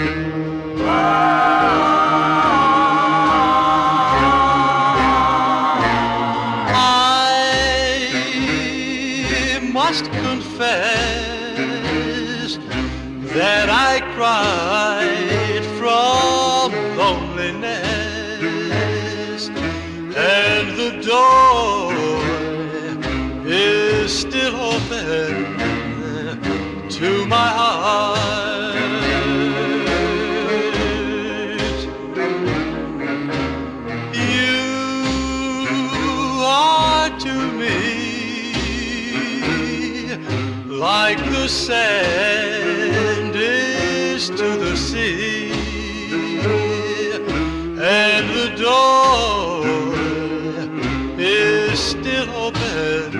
I must confess that I cried from loneliness, and the door is still open to my heart. You are to me like the sand is to the sea, and the door is still open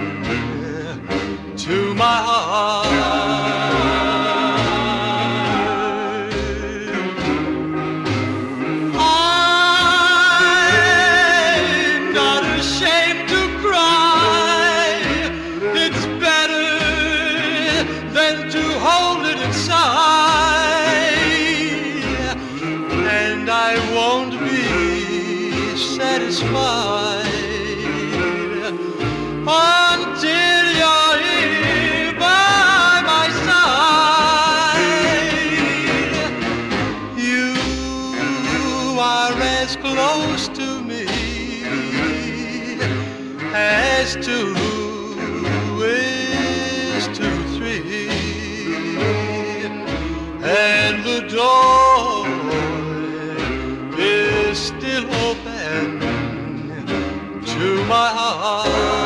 to my heart. I'm not ashamed to cry. It's better than to hold it inside, and I won't be satisfied until you're here by my side. You are as close to me as two is to three, and the door is still open to my heart.